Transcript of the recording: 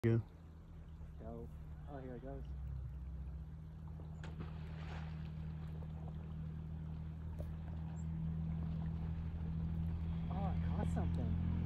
Go. Go. Oh, here it goes. Oh, I caught something.